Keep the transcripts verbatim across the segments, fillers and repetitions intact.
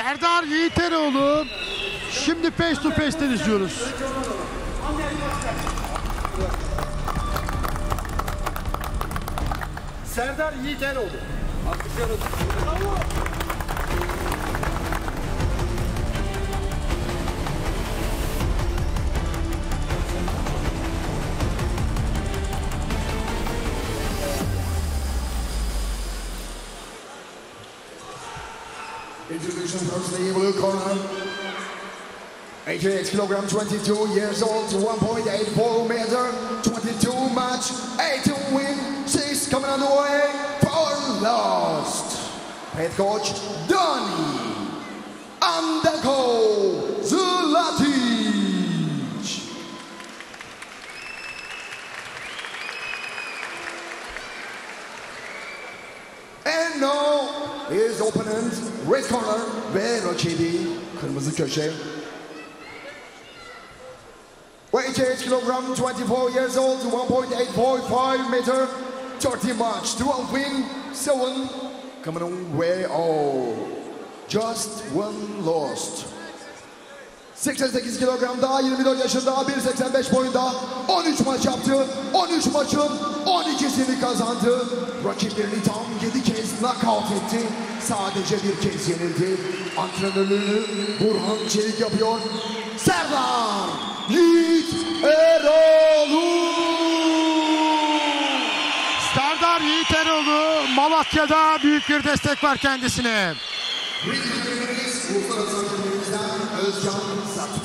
Serdar Yiğiteroğlu. Şimdi face to face'ten izliyoruz. Serdar Yiğiteroğlu. Introduction firstly, blue corner. eighty-eight kilogram, twenty-two years old, one point eight four meter, twenty-two match, eight to win, six coming on the way, four lost. Head coach, Dani Andeko Zlatic. And now his opponent, red corner ve rakibi kırmızı köşe. eighty-eight kilogram, twenty-four years old, one point eight four five meter, thirty match, twelve win, seven coming away all. Just one lost. seksen sekiz kilogramda, yirmi dört yaşında, bir seksen beş boyunda on üç maç yaptı. on üç maçın on ikisini kazandı. Rakiplerini tam yedi kez knockout etti. Sadece bir kez yenildi. Antrenörlüğünü Burhan Çelik yapıyor. Serdar Yiğiteroğlu. Serdar Yiğiteroğlu, Malatya'da büyük bir destek var kendisine. Uluslararası hakemlerimizden Özcan Sat.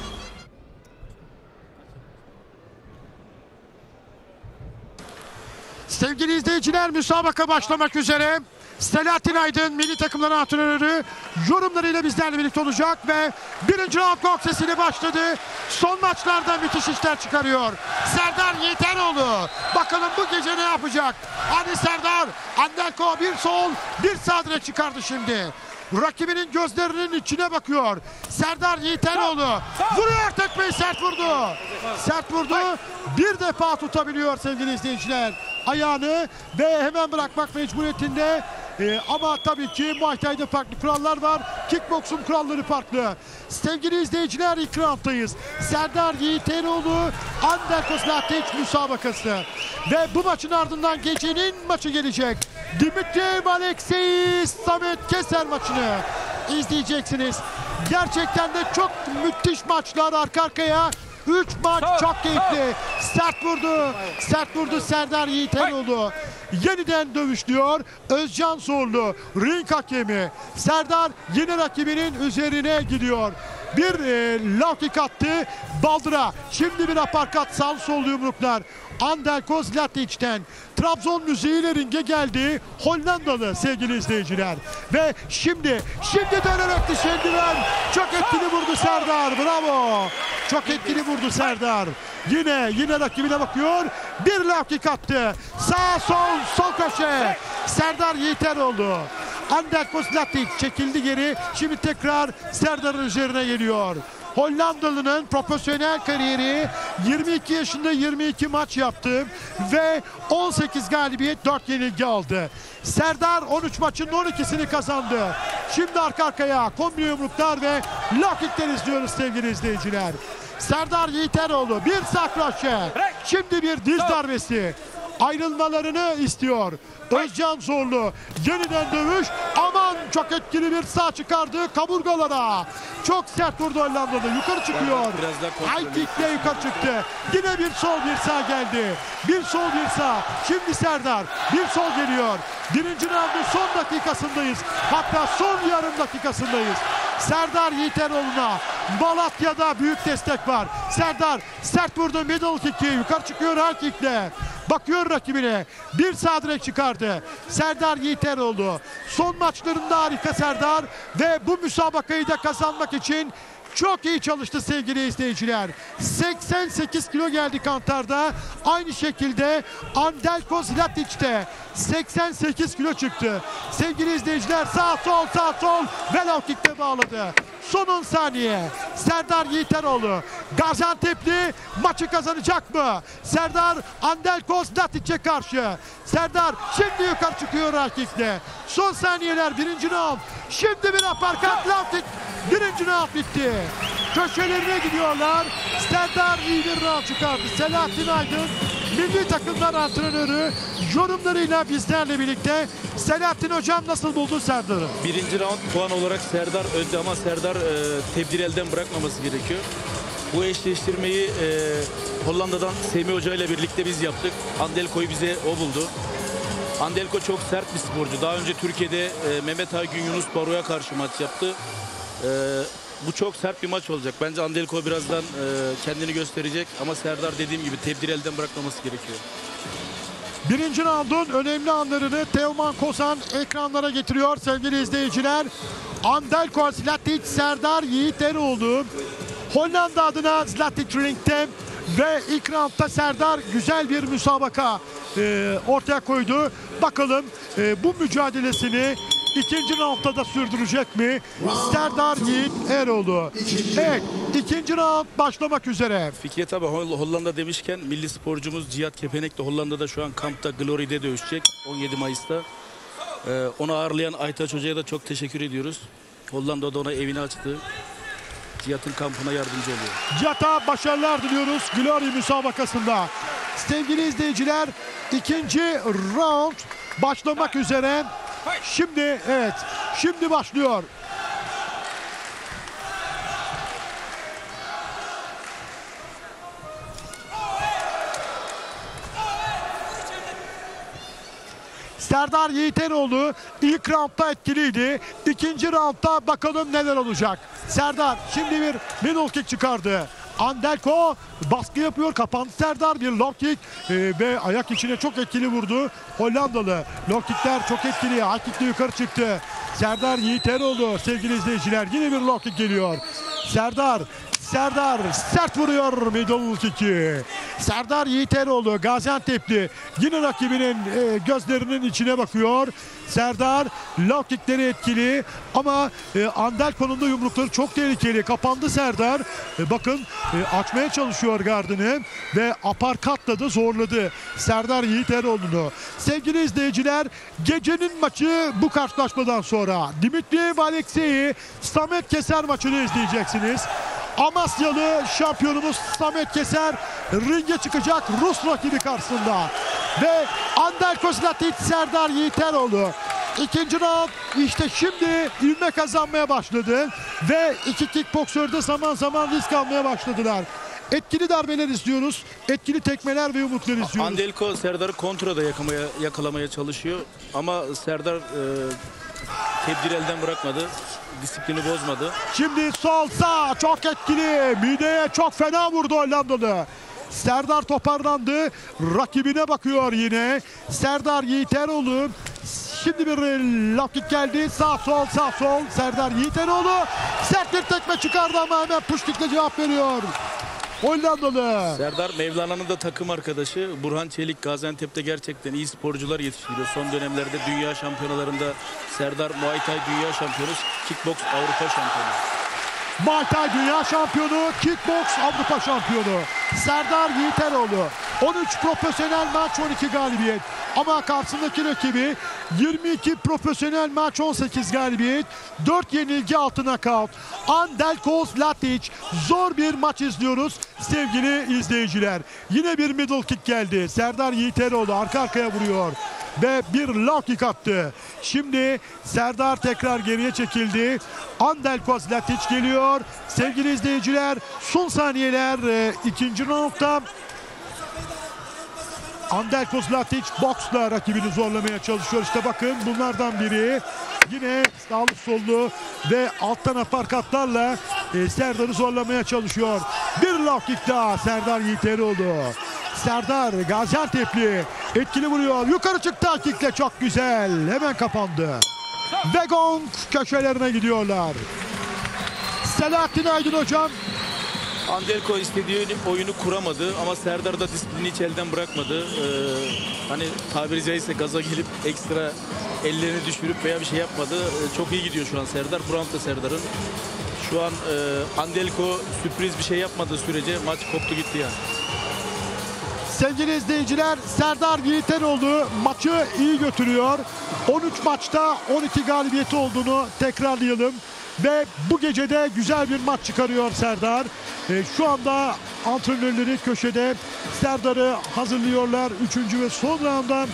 Sevgili izleyiciler, müsabaka başlamak üzere. Selahattin Aydın, milli takımların antrenörü, yorumlarıyla bizlerle birlikte olacak ve birinci round gol sesiyle başladı. Son maçlarda müthiş işler çıkarıyor Serdar Yiğiteroğlu. Bakalım bu gece ne yapacak? Hadi Serdar, Andelko bir sol, bir sağ direk çıkardı şimdi. Rakibinin gözlerinin içine bakıyor. Serdar Yiğiteroğlu vuruyor, tekmeyi sert vurdu. Sert vurdu. Bir defa tutabiliyor sevgili izleyiciler ayağını ve hemen bırakmak mecburiyetinde. Ee, ama tabii ki Muay Thai'de farklı kurallar var. Kickboksun kuralları farklı. Sevgili izleyiciler, ilk rounddayız. Serdar Yiğiteroğlu Andelko Zlatic müsabakası. Ve bu maçın ardından gecenin maçı gelecek. Dimitriyev Alexey Samet Keser maçını izleyeceksiniz. Gerçekten de çok müthiş maçlar arka arkaya. üç maç çok keyifli. Sert vurdu. Sert vurdu Serdar Yiğiteroğlu. Yeniden dövüşlüyor Özcan Zorlu, ring hakemi. Serdar yine rakibinin üzerine gidiyor. Bir e, low kick attı baldıra. Şimdi bir aparkat, sağ sol yumruklar. Andelko Zlatic'ten. Trabzon müziğiyle ringe geldi Hollandalı sevgili izleyiciler. Ve şimdi, şimdi dönerek dişendiler. Çok etkili vurdu Serdar. Bravo. Çok etkili vurdu Serdar. Yine, yine rakibine bakıyor. Bir low kick attı. Sağ sol, sol köşe. Serdar Yiğiteroğlu. Andelko Zlatic çekildi geri. Şimdi tekrar Serdar'ın üzerine geliyor. Hollandalı'nın profesyonel kariyeri, yirmi iki yaşında yirmi iki maç yaptı ve on sekiz galibiyet, dört yenilgi aldı. Serdar on üç maçın on ikisini kazandı. Şimdi arka arkaya kombi yumruklar ve low kickler izliyoruz sevgili izleyiciler. Serdar Yiğiteroğlu bir sağ kroşe, şimdi bir diz darbesi. Ayrılmalarını istiyor Özcan Zorlu. Yeniden dövüş. Aman, çok etkili bir sağ çıkardı kaburgalara. Çok sert vurdu Hollandalı. Yukarı çıkıyor. High kick'le yukarı çıktı. Yine bir sol bir sağ geldi. Bir sol bir sağ. Şimdi Serdar. Bir sol geliyor. Birinci roundun son dakikasındayız. Hatta son yarım dakikasındayız. Serdar Yiğiteroğlu'na Malatya'da büyük destek var. Serdar sert vurdu middle kick'i. Yukarı çıkıyor high kick'le. Bakıyor rakibine. Bir sağ direk çıkardı Serdar Yiğiteroğlu. Son maçlarında harika Serdar ve bu müsabakayı da kazanmak için çok iyi çalıştı sevgili izleyiciler. seksen sekiz kilo geldi kantarda. Aynı şekilde Andelko Zlatic'te seksen sekiz kilo çıktı. Sevgili izleyiciler, sağ sol sağ sol ve low kick'te bağladı. Son on saniye. Serdar Yiğiteroğlu Gaziantep'li maçı kazanacak mı? Serdar Andelko Zlatic'e karşı. Serdar şimdi yukarı çıkıyor rakikle. Son saniyeler, birinci round. Şimdi bir aparkat, Lavtik. Birinci round bitti. Köşelerine gidiyorlar. Serdar iyi bir round çıkardı. Selahattin Aydın, milli takımlar antrenörü, yorumlarıyla bizlerle birlikte. Selahattin hocam, nasıl buldun Serdar'ı? Birinci round puan olarak Serdar önde ama Serdar e, tebdil elden bırakmaması gerekiyor. Bu eşleştirmeyi e, Hollanda'dan Semih Hoca ile birlikte biz yaptık. Andelko'yu bize o buldu. Andelko çok sert bir sporcu. Daha önce Türkiye'de e, Mehmet Aygün, Yunus Baro'ya karşı maç yaptı. E, bu çok sert bir maç olacak. Bence Andelko birazdan e, kendini gösterecek ama Serdar dediğim gibi tebdil elden bırakmaması gerekiyor. Birinci roundun önemli anlarını Teoman Kozan ekranlara getiriyor sevgili izleyiciler. Andelko Zlatic, Serdar Yiğit Eroğlu. Hollanda adına Zlatic ringte ve ilk roundda Serdar güzel bir müsabaka e, ortaya koydu. Bakalım e, bu mücadelesini ikinci roundda da sürdürecek mi Serdar Yiğit Eroğlu? Evet, ikinci round başlamak üzere. Fikret abi, Hollanda demişken milli sporcumuz Cihat Kepenek de Hollanda'da şu an kampta Glory'de dövüşecek on yedi Mayıs'ta. Ee, onu ağırlayan Aytaç Hoca'ya da çok teşekkür ediyoruz. Hollanda'da ona evini açtı. Cihat'ın kampına yardımcı oluyor. Cihat'a başarılar diliyoruz Glory müsabakasında. Sevgili izleyiciler, ikinci round başlamak üzere. Şimdi evet, şimdi başlıyor. Serdar Yiğit Eroğlu ilk roundda etkiliydi. İkinci roundda bakalım neler olacak. Serdar şimdi bir middle kick çıkardı. Andelko baskı yapıyor. Kapandı Serdar. Bir low kick e, ve ayak içine çok etkili vurdu. Hollandalı. Low kickler çok etkili. High kickle yukarı çıktı. Serdar Yiğit Eroğlu sevgili izleyiciler. Yine bir low kick geliyor. Serdar Serdar sert vuruyor middle kick'i. Serdar Yiğit Eroğlu, Gaziantep'li, yine rakibinin e, gözlerinin içine bakıyor. Serdar low kickleri etkili ama e, Andelko'nun da yumrukları çok tehlikeli. Kapandı Serdar. E, bakın e, açmaya çalışıyor gardını ve aparkatla da zorladı Serdar Yiğit Eroğlu'nu. Sevgili izleyiciler, gecenin maçı bu karşılaşmadan sonra Dimitri Alexei Samet Keser maçını izleyeceksiniz. Amasyalı şampiyonumuz Samet Keser ringe çıkacak Rus rakibi karşısında. Ve Andelko Zlatic, Serdar Yiğit Eroğlu. İkinci round işte şimdi ivme kazanmaya başladı. Ve iki kickboksörde zaman zaman risk almaya başladılar. Etkili darbeler izliyoruz. Etkili tekmeler ve yumruklar izliyoruz. Andelko Serdar'ı kontrada yakamaya, yakalamaya çalışıyor. Ama Serdar e, tebdil elden bırakmadı. Disiplini bozmadı. Şimdi sol sağ çok etkili. Mideye çok fena vurdu Hollandalı. Serdar toparlandı. Rakibine bakıyor yine. Serdar Yiğit Eroğlu. Şimdi bir low kick geldi. Sağ sol sağ sol. Serdar Yiğit Eroğlu sert bir tekme çıkardı ama hemen push kick'le cevap veriyor Hollandalı. Serdar Mevlana'nın da takım arkadaşı Burhan Çelik. Gaziantep'te gerçekten iyi sporcular yetiştiriyor. Son dönemlerde dünya şampiyonalarında Serdar Muay Thai dünya şampiyonu, kickbox Avrupa şampiyonu. Muay Thai dünya şampiyonu, kickbox Avrupa şampiyonu. Serdar Yiğit Eroğlu. on üç profesyonel maç, on iki galibiyet. Ama karşısındaki rakibi yirmi iki profesyonel maç, on sekiz galibiyet, dört yenilgi, altı knockout. Andelko Zlatic, zor bir maç izliyoruz sevgili izleyiciler. Yine bir middle kick geldi. Serdar Yiğit Eroğlu arka arkaya vuruyor ve bir low kick attı. Şimdi Serdar tekrar geriye çekildi. Andelko Zlatic geliyor. Sevgili izleyiciler, son saniyeler e, ikinci roundda. Andelko Zlatic boksla rakibini zorlamaya çalışıyor. İşte bakın bunlardan biri. Yine sağlı sollu ve alttan aparkatlarla e, Serdar'ı zorlamaya çalışıyor. Bir low kick daha Serdar Yiğit Eroğlu. Serdar Gaziantep'li etkili vuruyor. Yukarı çıktı kickle, çok güzel. Hemen kapandı. Ve gong köşelerine gidiyorlar. Selahattin Aydın hocam. Andelko istediği oyunu kuramadı ama Serdar da disiplini hiç elden bırakmadı. Ee, hani tabiri caizse gaza gelip ekstra ellerini düşürüp veya bir şey yapmadı. Ee, çok iyi gidiyor şu an Serdar. Burantta Serdar'ın. Şu an e, Andelko sürpriz bir şey yapmadığı sürece maç koptu gitti yani. Sevgili izleyiciler, Serdar Yiğiteroğlu maçı iyi götürüyor. on üç maçta on iki galibiyeti olduğunu tekrarlayalım. Ve bu gecede güzel bir maç çıkarıyor Serdar. E, şu anda antrenörleri köşede Serdar'ı hazırlıyorlar. Üçüncü ve son round'a.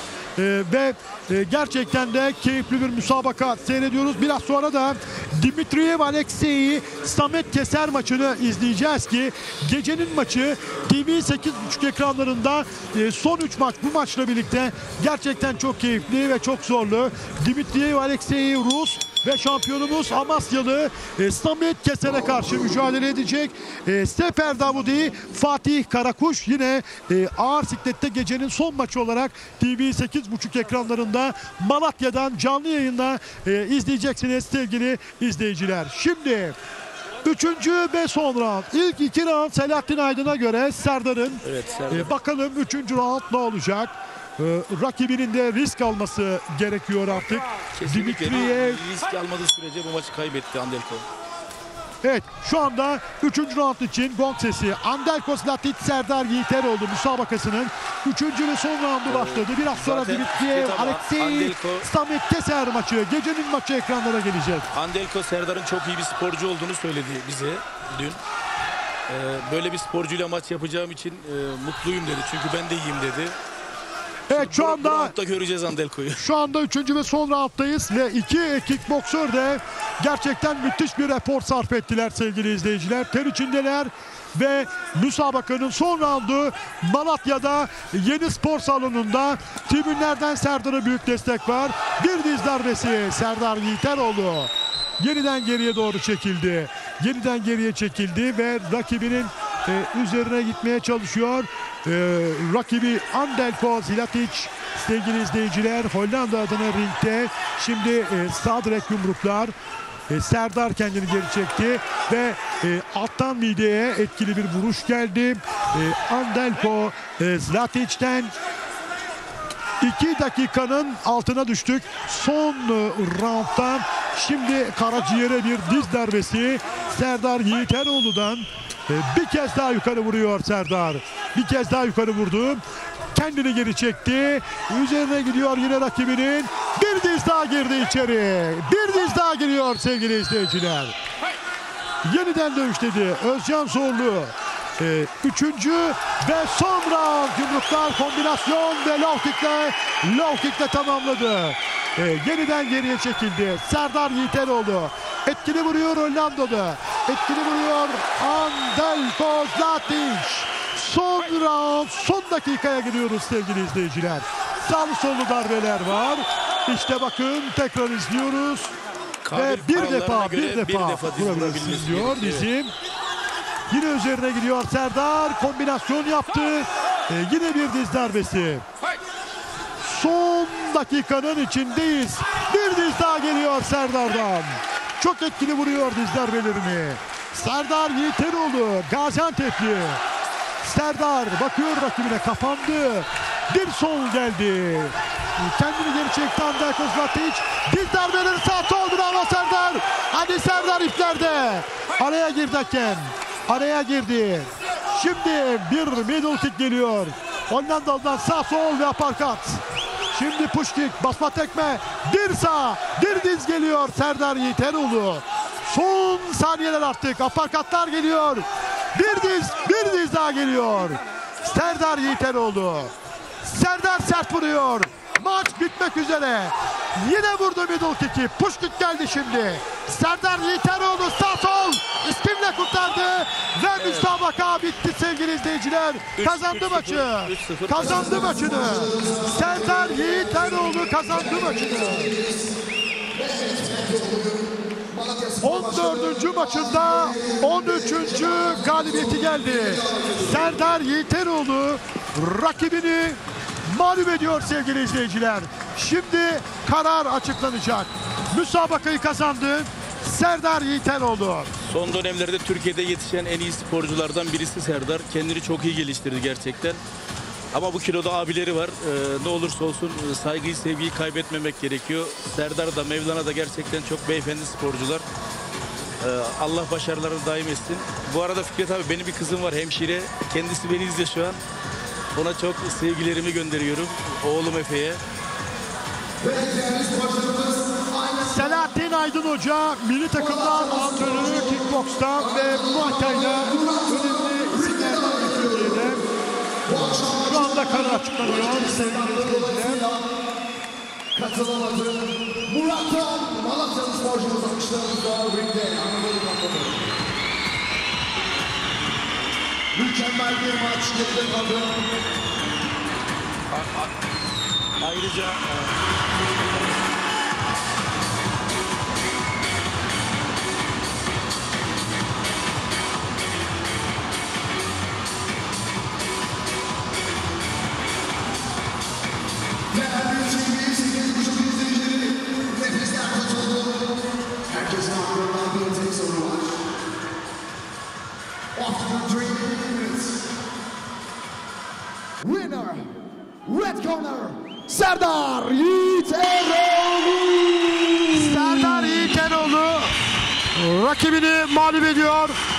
Ee, ve e, gerçekten de keyifli bir müsabaka seyrediyoruz. Biraz sonra da Dimitriyev Alexey Samet Keser maçını izleyeceğiz ki gecenin maçı T V sekiz buçuk ekranlarında e, son üç maç bu maçla birlikte gerçekten çok keyifli ve çok zorlu. Dimitriyev Alexey Rus ve şampiyonumuz Amasyalı e, Samet Keser'e karşı mücadele edecek. E, Sefer Davudi, Fatih Karakuş yine e, ağır siklette gecenin son maçı olarak T V sekiz buçuk ekranlarında Malatya'dan canlı yayında e, izleyeceksiniz sevgili izleyiciler. Şimdi üçüncü ve son round. İlk iki round Selahattin Aydın'a göre Serdar'ın. Evet, Serdar. E, bakalım üçüncü round ne olacak? E, rakibinin de risk alması gerekiyor artık. Kesinlikle Dimitriyev. risk almadığı sürece bu maçı kaybetti Andelko. Evet, şu anda üçüncü round için gong sesi. Andelko Zlatic Serdar Yiğiteroğlu müsabakasının üçüncü ve son roundu başladı. Biraz sonra Zaten Dimitriyev ama Alexey Andelko- Samet Keser maçı. Gecenin maçı ekranlara gelecek. Andelko Serdar'ın çok iyi bir sporcu olduğunu söyledi bize dün. Ee, böyle bir sporcuyla maç yapacağım için e, mutluyum dedi. Çünkü ben de iyiyim dedi. Evet, şu Bu- bu anda roundda göreceğiz Andelko'yu. Şu anda üçüncü ve son rounddayız ve iki kickboksör de gerçekten müthiş bir efor sarf ettiler sevgili izleyiciler. Ter içindeler ve müsabakanın son roundu Malatya'da Yeni Spor Salonu'nda. Tribünlerden Serdar'a büyük destek var. Bir diz darbesi Serdar Yiğiteroğlu. Yeniden geriye doğru çekildi. Yeniden geriye çekildi ve rakibinin e, üzerine gitmeye çalışıyor. E, rakibi Andelko Zlatic sevgili izleyiciler Hollanda adına ringde. Şimdi e, sağ direk yumruklar. E, Serdar kendini geri çekti ve e, alttan mideye etkili bir vuruş geldi. E, Andelko e, Zlatic'ten iki dakikanın altına düştük. Son e, round'dan şimdi karaciğere bir diz darbesi Serdar Yiğiteroğlu'dan. E, bir kez daha yukarı vuruyor Serdar. Bir kez daha yukarı vurdu. Kendini geri çekti. Üzerine gidiyor yine rakibinin. Bir diz daha girdi içeri. Bir diz daha giriyor sevgili izleyiciler. Yeniden dövüşledi Özcan Zorlu. Ee, üçüncü ve son round yumruklar kombinasyon ve low kickle, low kickle tamamladı. Ee, yeniden geriye çekildi Serdar Yiğiteroğlu. Etkili vuruyor Hollanda'da. Etkili vuruyor Andelko Zlatic. Son round, son dakikaya giriyoruz sevgili izleyiciler. Sağlı sollu darbeler var. İşte bakın tekrar izliyoruz. Ve Kabil bir kurallarına defa, göre bir defa, defa diz vurabilirsiniz vurabilmesi diyor gerekiyor. bizim. Yine üzerine gidiyor Serdar. Kombinasyon yaptı. Ee, yine bir diz darbesi. Son dakikanın içindeyiz. Bir diz daha geliyor Serdar'dan. Çok etkili vuruyor diz darbelerini. Serdar Yiğiteroğlu, Gaziantep'li. Serdar bakıyor rakibine, kapandı. Bir sol geldi. Kendini geri çekti Andelko Zlatic. Diz darbeleri sağ sol, bravo Serdar. Hadi Serdar iplerde. Araya girdi hakem. Araya girdi. Şimdi bir middle kick geliyor. Hollandalı'dan sağ sol ve uppercut. Şimdi push kick, basma tekme. Bir sağ, bir diz geliyor Serdar Yiğiteroğlu. Son saniyeler artık. Uppercutlar geliyor. Bir diz, bir diz daha geliyor. Serdar Yiğiteroğlu. Serdar sert vuruyor. Maç bitmek üzere. Yine vurdu middle kick'i. Push kick geldi şimdi. Serdar Yiğiteroğlu sağ sol. İstimle kurtardı. Ve evet, müsabaka bitti sevgili izleyiciler. Kazandı üç maçı. sıfır, üç sıfır Kazandı maçını. Serdar Yiğiteroğlu kazandı maçını. on dördüncü maçında on üçüncü galibiyeti geldi. Serdar Yiğiteroğlu rakibini mağlup ediyor sevgili izleyiciler. Şimdi karar açıklanacak. Müsabakayı kazandı Serdar Yiğiteroğlu. Son dönemlerde Türkiye'de yetişen en iyi sporculardan birisi Serdar. Kendini çok iyi geliştirdi gerçekten. Ama bu kiloda abileri var. Ee, ne olursa olsun saygıyı, sevgiyi kaybetmemek gerekiyor. Serdar da Mevlana da gerçekten çok beyefendi sporcular. Ee, Allah başarılarını daim etsin. Bu arada Fikret abi, benim bir kızım var, hemşire. Kendisi beni izliyor şu an. Ona çok sevgilerimi gönderiyorum. Oğlum Efe'ye. Selahattin Aydın Hoca milli takımlar antrenörü kickbokstan ve Muay Thai'da önemli isimlerden bir Türkiye'de. Şu anda karar açıklanıyor sevgili izleyiciler. Katılamadı. Murat'tan Malatyalı sporcumuz alkışlarımızla ringde Anadolu Kaptanı. Mükemmel bir maç geride kaldı. Ayrıca Değerli T V sekiz buçuk izleyicileri, nefesler tutuldu. Herkesin aklından bir tek soru var. After three minutes, winner, red corner, Serdar Yiğiteroğlu. Serdar Yiğiteroğlu rakibini mağlup ediyor.